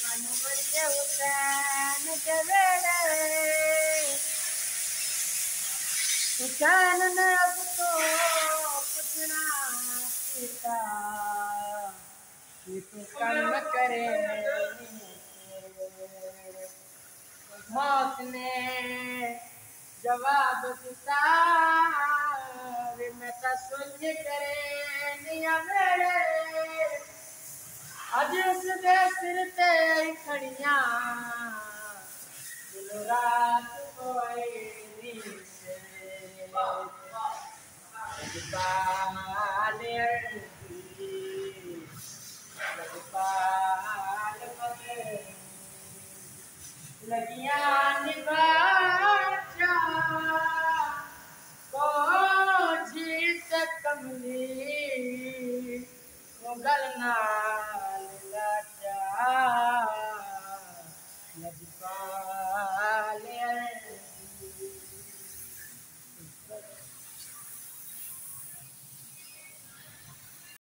अनवरिया हुसैन के वेड़े हुसैन ने अब तो पूछना सीता कि तू कर्म करे मौत ने जवाब दिता वे मैं तो सुन करे निया वेड़े अज उसके सिर ते खड़िया दिल रात कोई लगिया